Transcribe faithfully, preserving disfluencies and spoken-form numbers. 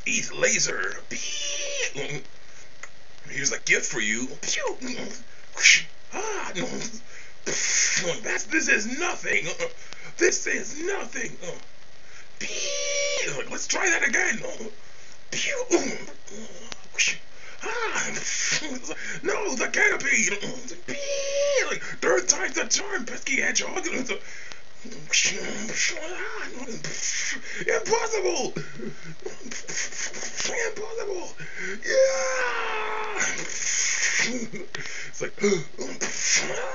Eat laser. Here's a gift for you. Ah, that's, this is nothing. This is nothing. Let's try that again. Ah, no, the canopy. Third time's the charm, pesky hedgehog. Impossible! Impossible! Yeah! It's like,